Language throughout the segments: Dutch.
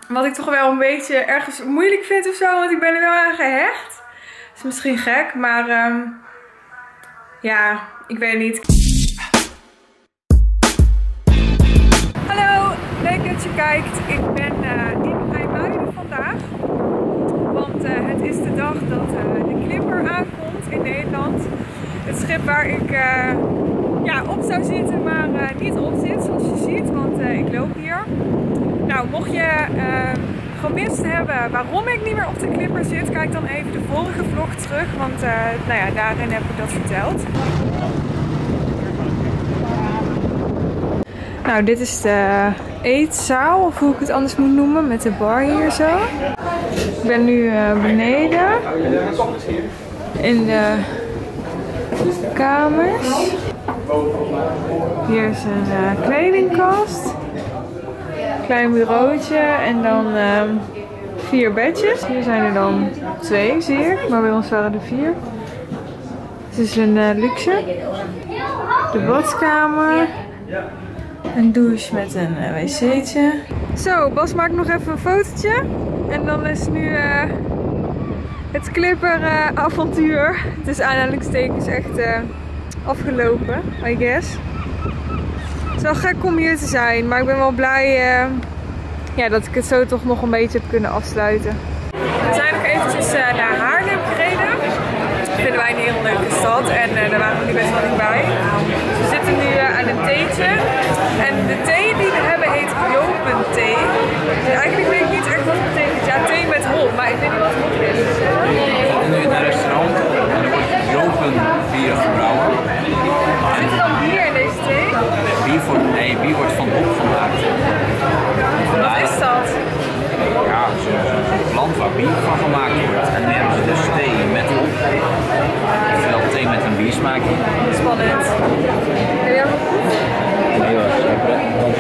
Wat ik toch wel een beetje ergens moeilijk vind of zo. Want ik ben er wel aan gehecht. Dat is misschien gek. Maar ja, ik weet niet. Hallo, leuk dat je kijkt. Ik ben in IJmuiden vandaag. Want het is de dag dat de Clipper aankomt in Nederland. Het schip waar ik ja, op zou zitten, maar niet op zit zoals je ziet. Want ik loop hier. Nou, mocht je gemist hebben waarom ik niet meer op de Clipper zit, kijk dan even de vorige vlog terug. Want nou ja, daarin heb ik dat verteld. Nou, dit is de eetzaal, of hoe ik het anders moet noemen, met de bar hier zo. Ik ben nu beneden in de kamers. Hier is een kledingkast. Klein bureautje en dan 4 bedjes. Hier zijn er dan 2, zie ik, maar bij ons waren er 4. Het is een luxe. De badkamer. Een douche met een wc'tje. Zo, Bas maakt nog even een fotootje. En dan is nu het Clipper avontuur. Het is aanhalingstekens echt afgelopen, I guess. Het is wel gek om hier te zijn, maar ik ben wel blij ja, dat ik het zo toch nog een beetje heb kunnen afsluiten. We zijn nog eventjes naar Haarlem gereden. Dat vinden wij een heel leuke stad en daar waren we nu best wel niet bij. Dus we zitten nu aan een theetje. En de thee die we hebben heet Jopenthee. Dus eigenlijk weet ik niet echt wat het betekent. Ja, thee met hop, maar ik weet niet wat hop is. Nu in een restaurant Jopenbier gebrouwen. Zit er dan bier in deze thee? Bier wordt van hop gemaakt. Wat is dat? Ja, zo'n land waar bier van gemaakt wordt. En nu hebben ze dus thee met hop. Oftewel thee met een biersmaakje. Spannend. Heb jij nog goed? Nee hoor, zeker.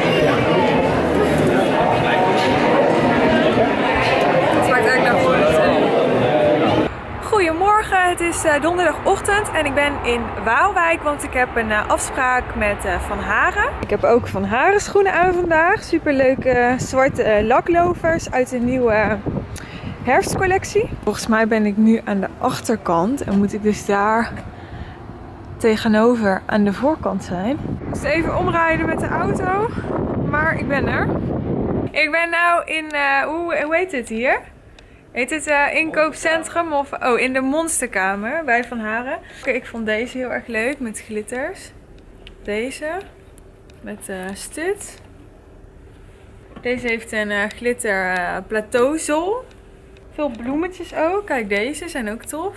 Het smaakt eigenlijk naar goed. Goedemorgen, het is donderdagochtend en ik ben in Waalwijk, want ik heb een afspraak met Van Haren. Ik heb ook Van Haren schoenen aan vandaag. Superleuke zwarte laklovers uit de nieuwe herfstcollectie. Volgens mij ben ik nu aan de achterkant en moet ik dus daar tegenover aan de voorkant zijn. Ik moest even omrijden met de auto, maar ik ben er. Ik ben nou in, hoe heet het hier? Heet het inkoopcentrum of in de monsterkamer bij Van Haren. Ik vond deze heel erg leuk met glitters. Deze met stut. Deze heeft een glitter plateauzool. Veel bloemetjes ook. Kijk, deze zijn ook tof.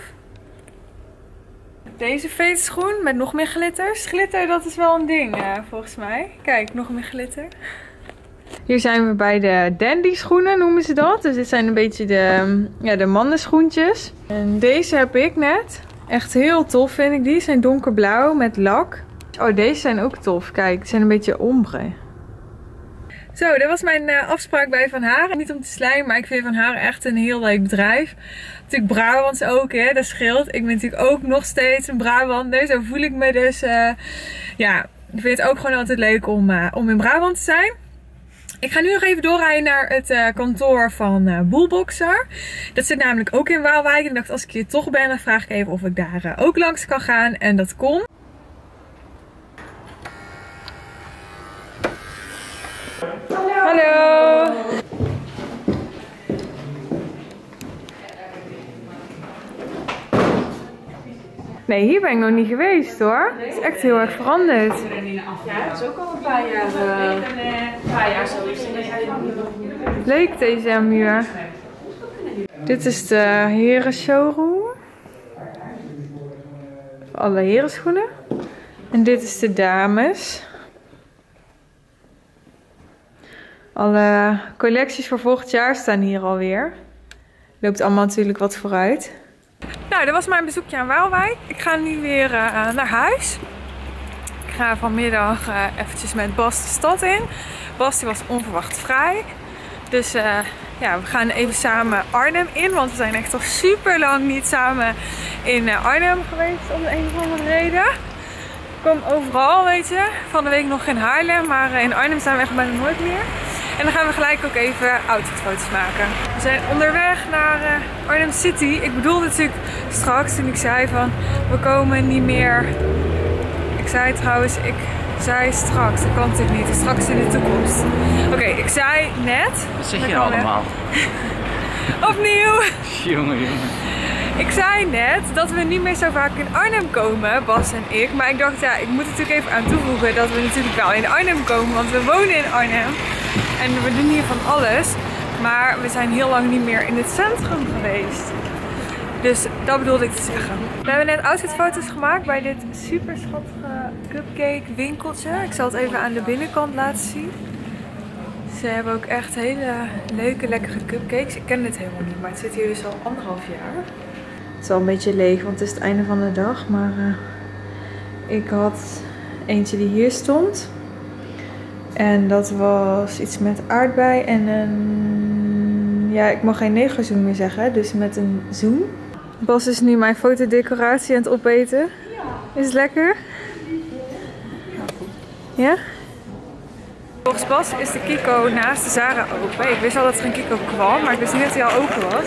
Deze veetschoen met nog meer glitters. Glitter, dat is wel een ding volgens mij. Kijk, nog meer glitter. Hier zijn we bij de dandy schoenen, noemen ze dat. Dus dit zijn een beetje de mannenschoentjes. En deze heb ik net. Echt heel tof vind ik die. Ze zijn donkerblauw met lak. Oh, deze zijn ook tof. Kijk, die zijn een beetje ombre. Zo, dat was mijn afspraak bij Van Haren. Niet om te slijmen, maar ik vind Van Haren echt een heel leuk bedrijf. Natuurlijk Brabants ook, hè, dat scheelt. Ik ben natuurlijk ook nog steeds een Brabander. Zo voel ik me dus. Ja, ik vind het ook gewoon altijd leuk om in Brabant te zijn. Ik ga nu nog even doorrijden naar het kantoor van Boelboxer. Dat zit namelijk ook in Waalwijk. En ik dacht, als ik hier toch ben, dan vraag ik even of ik daar ook langs kan gaan. En dat kon. Hallo. Nee, hier ben ik nog niet geweest hoor. Het is echt heel erg veranderd. Ja, het is ook al een paar jaar zo is het. Leuk deze muur. Dit is de heren showroom. Alle herenschoenen. En dit is de dames. Alle collecties voor volgend jaar staan hier alweer. Loopt allemaal natuurlijk wat vooruit. Nou, dat was mijn bezoekje aan Waalwijk. Ik ga nu weer naar huis. Ik ga vanmiddag eventjes met Bas de stad in. Bas die was onverwacht vrij. Dus ja, we gaan even samen Arnhem in. Want we zijn echt al super lang niet samen in Arnhem geweest om de een of andere reden. Ik kom overal, weet je. Van de week nog in Haarlem, maar in Arnhem zijn we echt bijna nooit meer. En dan gaan we gelijk ook even outfitfoto's maken. We zijn onderweg naar Arnhem City. Ik bedoelde natuurlijk straks toen ik zei van we komen niet meer. Ik zei trouwens, ik zei straks, dat kan natuurlijk niet. Straks in de toekomst. Oké, ik zei net. Wat zeg je allemaal? Opnieuw. Jongen. Ik zei net dat we niet meer zo vaak in Arnhem komen, Bas en ik. Maar ik dacht, ja, ik moet er natuurlijk even aan toevoegen dat we natuurlijk wel in Arnhem komen. Want we wonen in Arnhem. En we doen hier van alles. Maar we zijn heel lang niet meer in het centrum geweest. Dus dat bedoelde ik te zeggen. We hebben net outfitfoto's gemaakt bij dit super schattige cupcake winkeltje. Ik zal het even aan de binnenkant laten zien. Ze hebben ook echt hele leuke, lekkere cupcakes. Ik ken dit helemaal niet, maar het zit hier dus al 1,5 jaar. Het is al een beetje leeg, want het is het einde van de dag. Maar ik had eentje die hier stond. En dat was iets met aardbei en een... Ja, ik mag geen negerzoen meer zeggen, dus met een zoen. Bas is nu mijn fotodecoratie aan het opeten. Ja. Is het lekker? Ja? Volgens Bas is de Kiko naast de Zara open. Ik wist al dat er een Kiko kwam, maar ik wist niet dat hij al open was.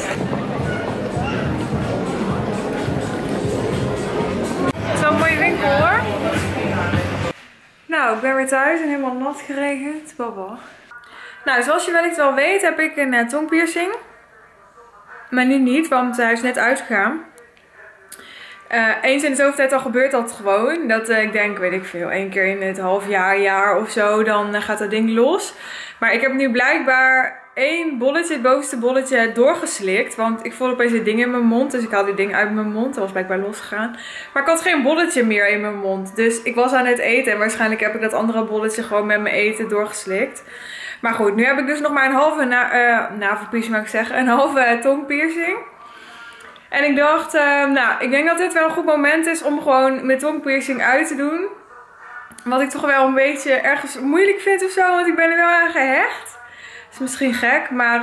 Het is wel een mooie winkel hoor. Nou, ik ben weer thuis en helemaal nat geregend. Baba. Nou, zoals je wellicht wel weet heb ik een tongpiercing. Maar nu niet, want hij is net uitgegaan. Eens in de zoveel tijd al gebeurt dat gewoon. Dat ik denk, weet ik veel, 1 keer in het half jaar of zo, dan gaat dat ding los. Maar ik heb nu blijkbaar 1 bolletje, het bovenste bolletje, doorgeslikt. Want ik voelde opeens dit ding in mijn mond. Dus ik haalde dit ding uit mijn mond. Dat was blijkbaar losgegaan. Maar ik had geen bolletje meer in mijn mond. Dus ik was aan het eten. En waarschijnlijk heb ik dat andere bolletje gewoon met mijn eten doorgeslikt. Maar goed, nu heb ik dus nog maar een halve navelpiercing, mag ik zeggen. Een halve tongpiercing. En ik dacht, nou, ik denk dat dit wel een goed moment is om gewoon mijn tongpiercing uit te doen. Wat ik toch wel een beetje ergens moeilijk vind of zo, want ik ben er wel aan gehecht. Dat is misschien gek, maar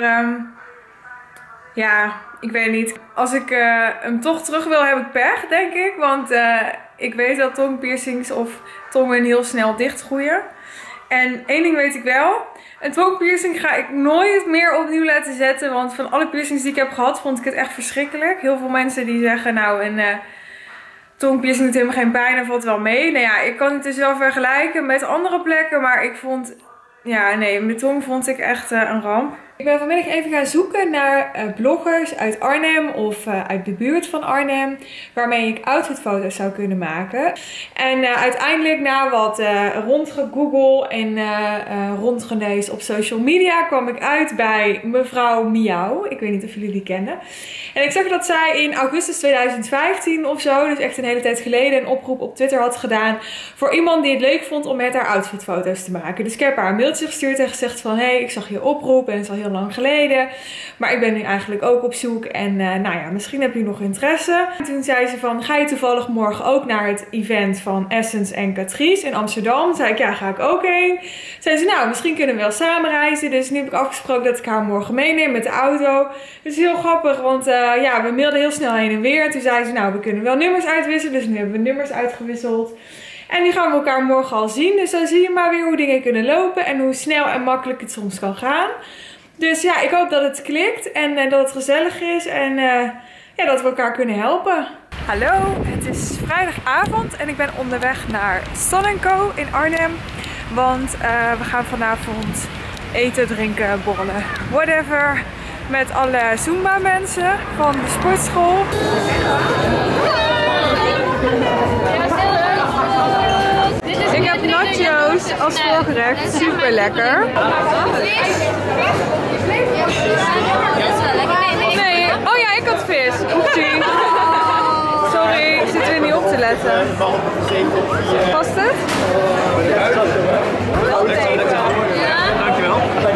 ja, ik weet niet. Als ik hem toch terug wil, heb ik pech, denk ik. Want ik weet dat tongpiercings of tongen heel snel dichtgroeien. En één ding weet ik wel. Een tongpiercing ga ik nooit meer opnieuw laten zetten. Want van alle piercings die ik heb gehad, vond ik het echt verschrikkelijk. Heel veel mensen die zeggen, nou, een tongpiercing doet helemaal geen pijn en valt wel mee. Nou ja, ik kan het dus wel vergelijken met andere plekken. Maar ik vond, ja, nee, mijn tong vond ik echt een ramp. Ik ben vanmiddag even gaan zoeken naar bloggers uit Arnhem of uit de buurt van Arnhem. Waarmee ik outfitfoto's zou kunnen maken. En uiteindelijk na wat rondgegoogeld en rondgelezen op social media kwam ik uit bij mevrouw Miauw. Ik weet niet of jullie die kennen. En ik zag dat zij in augustus 2015 of zo, dus echt een hele tijd geleden, een oproep op Twitter had gedaan voor iemand die het leuk vond om met haar outfitfoto's te maken. Dus ik heb haar een mailtje gestuurd en gezegd van, hey, ik zag je oproep en het is al heel lang geleden. Maar ik ben nu eigenlijk ook op zoek en nou ja, misschien heb je nog interesse. En toen zei ze van, ga je toevallig morgen ook naar het event van Essence en Catrice in Amsterdam? Zei ik, ja, ga ik ook heen. Zei ze, nou, misschien kunnen we wel samen reizen. Dus nu heb ik afgesproken dat ik haar morgen meeneem met de auto. Dus heel grappig, want ja, we mailden heel snel heen en weer. Toen zei ze, nou, we kunnen wel nummers uitwisselen. Dus nu hebben we nummers uitgewisseld. En nu gaan we elkaar morgen al zien. Dus dan zie je maar weer hoe dingen kunnen lopen en hoe snel en makkelijk het soms kan gaan. Dus ja, ik hoop dat het klikt en dat het gezellig is en ja, dat we elkaar kunnen helpen. Hallo, het is vrijdagavond en ik ben onderweg naar Sun & Co in Arnhem. Want we gaan vanavond eten, drinken, borrelen, whatever. Met alle Zumba mensen van de sportschool. Ik heb nachos als voorgerecht, super lekker. Nee, oh ja, ik had vis. Oepsie. Sorry, ik zit weer niet op te letten. Past het? Dankjewel.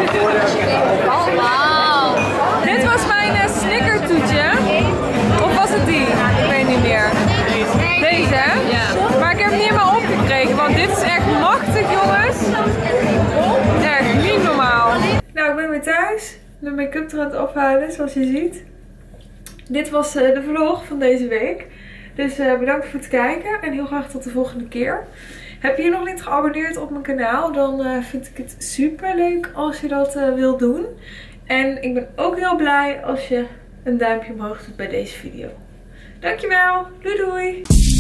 Dit was mijn snickertoetje. Of was het die? Ik weet niet meer. Deze, hè? Ja. Maar ik heb hem niet helemaal opgekregen, want dit is echt machtig, jongens. Echt niet normaal. Nou, ik ben weer thuis. De make-up er aan het afhalen, zoals je ziet. Dit was de vlog van deze week. Dus bedankt voor het kijken en heel graag tot de volgende keer. Heb je je nog niet geabonneerd op mijn kanaal? Dan vind ik het super leuk als je dat wilt doen. En ik ben ook heel blij als je een duimpje omhoog doet bij deze video. Dankjewel. Doei doei.